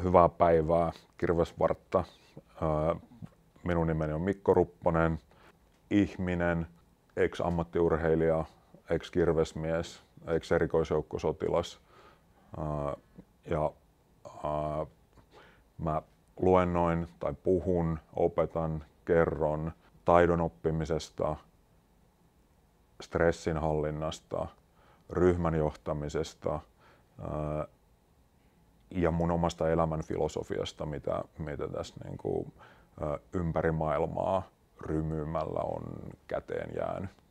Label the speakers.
Speaker 1: Hyvää päivää, Kirvesvartta. Minun nimeni on Mikko Rupponen, ihminen, ex-ammattiurheilija, ex-kirvesmies, ex-erikoisjoukkosotilas. Mä luennoin tai puhun, opetan, kerron taidon oppimisesta, stressin hallinnasta, ryhmän johtamisesta ja mun omasta elämän filosofiasta, mitä tässä ympäri maailmaa rymymällä on käteen jäänyt.